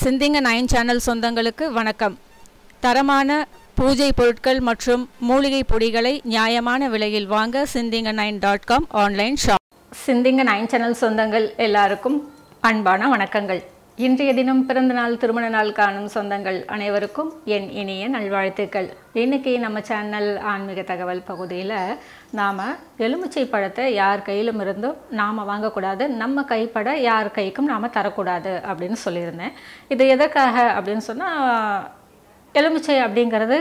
சிந்திங்க 9 சேனல் சொந்தங்களுக்கு வணக்கம். தரமான பூஜை பொருட்கள் மற்றும் மூலிகை பொடிகளை நியாயமான விலையில் வாங்க sindinga9.com ஆன்லைன் ஷாப். சிந்திங்க 9 சேனல் சொந்தங்கள் எல்லாருக்கும் அன்பான வணக்கங்கள். இன்றைய தினம் பிறந்த நாள் திருமண நாள் காணும் சொந்தங்கள் அனைவருக்கும் என் இனிய நல்வாழ்த்துக்கள். இன்னைக்கு நம்ம சேனல் ஆன்மீக தகவல் பகுதியில் நாம் எலுமிச்சை பழத்தை யார் கையிலும் இருந்தும் நாம் வாங்கக்கூடாது, நம்ம கைப்பட யார் கைக்கும் நாம் தரக்கூடாது அப்படின்னு சொல்லியிருந்தேன். இது எதற்காக அப்படின்னு சொன்னால், எலுமிச்சை அப்படிங்கிறது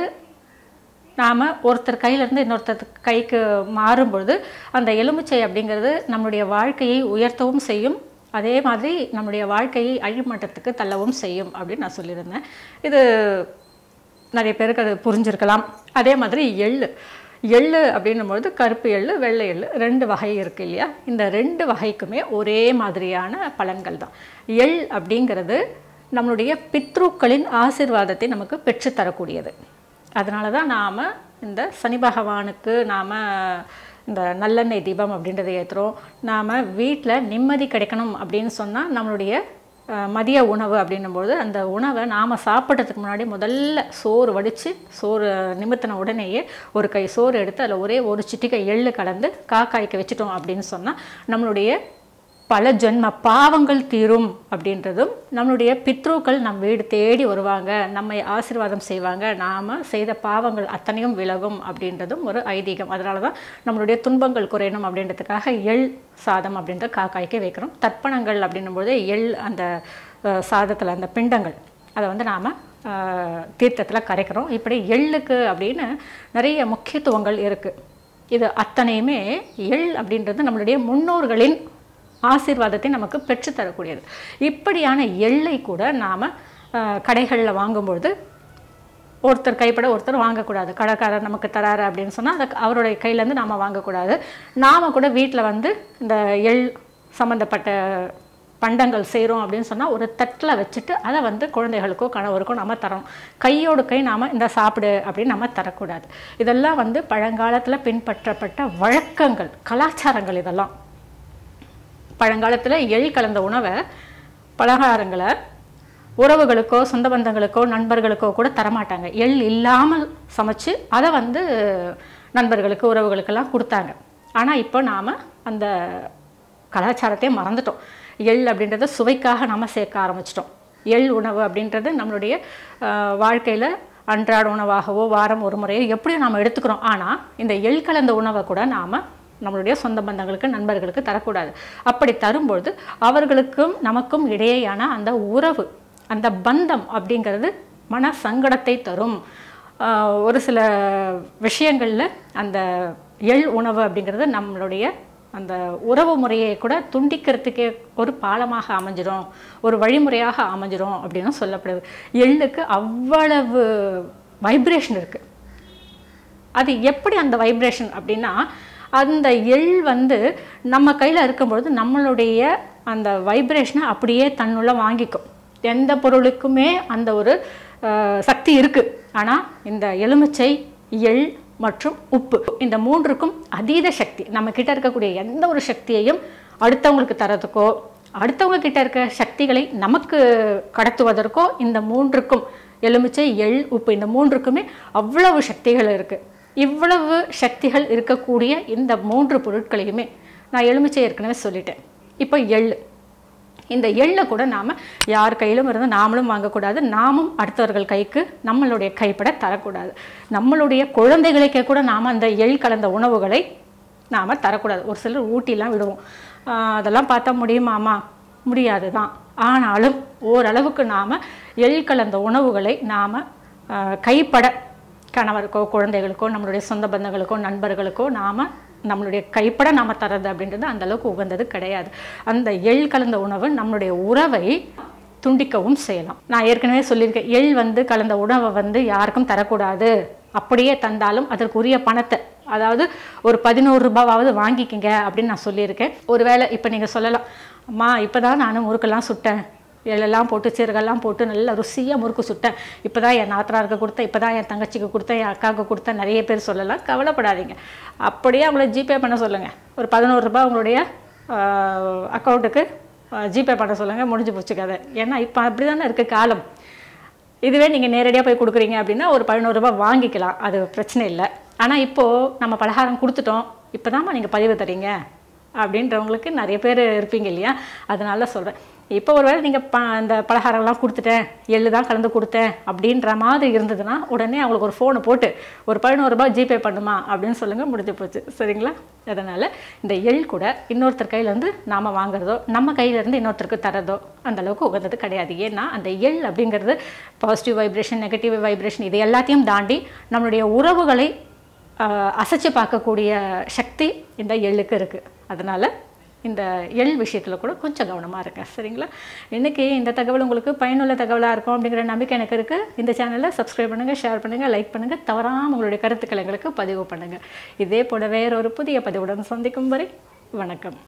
நாம் ஒருத்தர் கையிலேருந்து இன்னொருத்தர் கைக்கு மாறும்பொழுது அந்த எலுமிச்சை அப்படிங்கிறது நம்மளுடைய வாழ்க்கையை உயர்த்தவும் செய்யும், அதே மாதிரி நம்முடைய வாழ்க்கையை அழிமட்டத்துக்கு தள்ளவும் செய்யும் அப்படின்னு நான் சொல்லியிருந்தேன். இது நிறைய பேருக்கு அது புரிஞ்சிருக்கலாம். அதே மாதிரி எள்ளு அப்படின்னும்பொழுது கருப்பு எள்ளு, வெள்ளை எள்ளு 2 வகை இருக்குது இல்லையா? இந்த 2 வகைக்குமே ஒரே மாதிரியான பலன்கள் தான். எள் அப்படிங்கிறது நம்மளுடைய பித்ருக்களின் ஆசீர்வாதத்தை நமக்கு பெற்றுத்தரக்கூடியது. அதனால தான் நாம் இந்த சனி பகவானுக்கு நாம் இந்த நல்லெண்ணெய் தீபம் அப்படின்றத ஏற்றுறோம். நாம் வீட்டில் நிம்மதி கிடைக்கணும் அப்படின்னு சொன்னால் நம்மளுடைய மதிய உணவு அப்படின்னும்போது அந்த உணவை நாம் சாப்பிட்றதுக்கு முன்னாடி முதல்ல சோறு வடித்து, சோறு நிமித்தின உடனேயே ஒரு கை சோறு எடுத்து அதில் ஒரே ஒரு சிட்டிகை எள்ளு கலந்து காக்காய்க்கு வச்சுட்டோம் அப்படின்னு சொன்னால் நம்மளுடைய பல ஜென்ம பாவங்கள் தீரும் அப்படின்றதும், நம்மளுடைய பித்ருக்கள் நம் வீடு தேடி வருவாங்க, நம்மை ஆசீர்வாதம் செய்வாங்க, நாம் செய்த பாவங்கள் அத்தனையும் விலகும் அப்படின்றதும் ஒரு ஐதீகம். அதனால தான் நம்மளுடைய துன்பங்கள் குறையணும் அப்படின்றதுக்காக எள் சாதம் அப்படின்ற காக்காய்க்கே வைக்கிறோம். தர்ப்பணங்கள் அப்படின்னும்போது எள் அந்த சாதத்தில் அந்த பிண்டங்கள் அதை வந்து நாம் தீர்த்தத்தில் கரைக்கிறோம். இப்படி எள்ளுக்கு அப்படின்னு நிறைய முக்கியத்துவங்கள் இருக்குது. இது அத்தனையுமே எள் அப்படின்றது நம்மளுடைய முன்னோர்களின் ஆசீர்வாதத்தை நமக்கு பெற்றுத்தரக்கூடியது. இப்படியான எள்ளை கூட நாம் கடைகளில் வாங்கும்பொழுது ஒருத்தர் கைப்பட ஒருத்தர் வாங்கக்கூடாது. கடைக்காரர் நமக்கு தராரு அப்படின்னு சொன்னால் அதை அவருடைய கையிலேருந்து நாம் வாங்கக்கூடாது. நாம் கூட வீட்டில் வந்து இந்த எள் சம்மந்தப்பட்ட பண்டங்கள் செய்கிறோம் அப்படின்னு சொன்னால் ஒரு தட்டில் வச்சுட்டு அதை வந்து குழந்தைகளுக்கோ கணவருக்கோ நம்ம தரோம். கையோடு கை நாம் இந்த சாப்பிடு அப்படின்னு நம்ம தரக்கூடாது. இதெல்லாம் வந்து பழங்காலத்தில் பின்பற்றப்பட்ட வழக்கங்கள், கலாச்சாரங்கள். இதெல்லாம் பழங்காலத்தில் எள் கலந்த உணவை, பலகாரங்களை உறவுகளுக்கோ சொந்த பந்தங்களுக்கோ நண்பர்களுக்கோ கூட தரமாட்டாங்க. எள் இல்லாமல் சமைச்சு அதை வந்து நண்பர்களுக்கு உறவுகளுக்கெல்லாம் கொடுத்தாங்க. ஆனால் இப்போ நாம் அந்த கலாச்சாரத்தையே மறந்துட்டோம். எள் அப்படின்றத சுவைக்காக நாம் சேர்க்க ஆரம்பிச்சிட்டோம். எள் உணவு அப்படின்றது நம்மளுடைய வாழ்க்கையில் அன்றாட உணவாகவோ வாரம் ஒரு முறையோ எப்படியும் நாம் எடுத்துக்கிறோம். ஆனால் இந்த எள் கலந்த உணவை கூட நாம் நம்மளுடைய சொந்த பந்தங்களுக்கு நண்பர்களுக்கு தரக்கூடாது. அப்படி தரும்பொழுது அவர்களுக்கும் நமக்கும் இடையேயான அந்த உறவு, அந்த பந்தம் அப்படிங்கிறது மன சங்கடத்தை தரும். ஒரு சில விஷயங்களில் அந்த எள் உணவு அப்படிங்கிறது நம்மளுடைய அந்த உறவு முறையை கூட துண்டிக்கிறதுக்கே ஒரு பாலமாக அமைஞ்சிடும், ஒரு வழிமுறையாக அமைஞ்சிடும் அப்படின்னு சொல்லப்படுது. எள்ளுக்கு அவ்வளவு வைப்ரேஷன் இருக்குது. அது எப்படி அந்த வைப்ரேஷன் அப்படின்னா, அந்த எள் வந்து நம்ம கையில் இருக்கும்பொழுது நம்மளுடைய அந்த வைப்ரேஷனை அப்படியே தன்னுள்ள வாங்கிக்கும். எந்த பொருளுக்குமே அந்த ஒரு சக்தி இருக்குது. ஆனால் இந்த எலுமிச்சை, எள் மற்றும் உப்பு, இந்த 3க்கும் அதீத சக்தி. நம்ம கிட்ட இருக்கக்கூடிய எந்த ஒரு சக்தியையும் அடுத்தவங்களுக்கு தரதுக்கோ, அடுத்தவங்க கிட்ட இருக்க சக்திகளை நமக்கு கடத்துவதற்கோ இந்த 3க்கும், எலுமிச்சை, எள், உப்பு, இந்த 3க்குமே அவ்வளவு சக்திகள் இருக்குது. இவ்வளவு சக்திகள் இருக்கக்கூடிய இந்த 3 பொருட்களையுமே நான் எலுமிச்சை ஏற்கனவே சொல்லிட்டேன். இப்போ இந்த எள்ளை கூட நாம் யார் கையிலும் இருந்து நாமளும் வாங்கக்கூடாது, நாமும் அடுத்தவர்கள் கைக்கு நம்மளுடைய கைப்பட தரக்கூடாது. நம்மளுடைய குழந்தைகளுக்கே கூட நாம் அந்த எள் கலந்த உணவுகளை நாம் தரக்கூடாது. ஒரு சிலர் ஊட்டிலாம் விடுவோம். அதெல்லாம் பார்த்தா முடியுமாமா? முடியாது தான். ஆனாலும் ஓரளவுக்கு நாம் எள் கலந்த உணவுகளை நாம் கைப்பட கணவருக்கோ குழந்தைகளுக்கோ நம்மளுடைய சொந்த பந்தங்களுக்கோ நண்பர்களுக்கோ நாம் நம்மளுடைய கைப்பட நாம் தரது அப்படின்றது அந்தளவுக்கு உகந்தது கிடையாது. அந்த எள் கலந்த உணவு நம்மளுடைய உறவை துண்டிக்கவும் செய்யலாம். நான் ஏற்கனவே சொல்லியிருக்கேன், எள் வந்து கலந்த உணவை வந்து யாருக்கும் தரக்கூடாது. அப்படியே தந்தாலும் அதற்குரிய பணத்தை, அதாவது ஒரு 11 ரூபாவது வாங்கிக்கிங்க அப்படின்னு நான் சொல்லியிருக்கேன். ஒருவேளை இப்போ நீங்கள் சொல்லலாம், அம்மா இப்போ தான் நான் முறுக்கெல்லாம் சுட்டேன், எள்ளெல்லாம் போட்டு சீரகெல்லாம் போட்டு நல்ல ருசியாக முறுக்கு சுட்டேன், இப்போ தான் என் நாத்தனாருக்கு கொடுத்தேன், இப்போ தான் என் தங்கச்சிக்கு கொடுத்தேன், என் அக்காவுக்கு கொடுத்தேன், நிறைய பேர் சொல்லலாம். கவலைப்படாதீங்க. அப்படியே அவங்கள ஜிபே பண்ண சொல்லுங்கள். ஒரு 11 ரூபாய் உங்களுடைய அக்கௌண்ட்டுக்கு ஜிபே பண்ண சொல்லுங்கள், முடிஞ்சு போச்சு கதை. ஏன்னா இப்போ அப்படி தானே இருக்குது காலம். இதுவே நீங்கள் நேரடியாக போய் கொடுக்குறீங்க அப்படின்னா ஒரு 11 ரூபாய் வாங்கிக்கலாம், அது பிரச்சனை இல்லை. ஆனால் இப்போது நம்ம பலகாரம் கொடுத்துட்டோம், இப்போ தான்மா நீங்கள் பதிவு தரீங்க அப்படின்றவங்களுக்கு நிறைய பேர் இருப்பீங்க இல்லையா? அதனால சொல்கிறேன். இப்போ ஒருவேளை நீங்கள் அந்த பலகாரம்லாம் கொடுத்துட்டேன், எள்ளு தான் கலந்து கொடுத்தேன் அப்படின்ற மாதிரி இருந்ததுன்னா உடனே அவங்களுக்கு ஒரு ஃபோனை போட்டு ஒரு 11 ரூபாய் ஜிபே பண்ணுமா அப்படின்னு சொல்லுங்கள், முடிஞ்சு போச்சு. சரிங்களா? அதனால் இந்த எள் கூட இன்னொருத்தர் கையிலேருந்து நாம் வாங்குறதோ நம்ம கையிலேருந்து இன்னொருத்தருக்கு தரதோ அந்தளவுக்கு உகந்தது கிடையாது. ஏன்னா அந்த எள் அப்படிங்கிறது பாசிட்டிவ் வைப்ரேஷன், நெகட்டிவ் வைப்ரேஷன் இது எல்லாத்தையும் தாண்டி நம்மளுடைய உறவுகளை அசைச்சு பார்க்கக்கூடிய சக்தி இந்த எள்ளுக்கு இருக்குது. அதனால் இந்த எள் விஷயத்தில் கூட கொஞ்சம் கவனமாக இருங்க. சரிங்களா? இன்றைக்கி இந்த தகவல் உங்களுக்கு பயனுள்ள தகவலாக இருக்கும் அப்படிங்கிற நம்பிக்கை எனக்கு இருக்குது. இந்த சேனலை சப்ஸ்கிரைப் பண்ணுங்கள், ஷேர் பண்ணுங்கள், லைக் பண்ணுங்கள். தவறாமல் உங்களுடைய கருத்துக்களை எங்களுக்கு பதிவு பண்ணுங்கள். இதே போல வேறொரு புதிய பதிவுடன் சந்திக்கும் வரை வணக்கம்.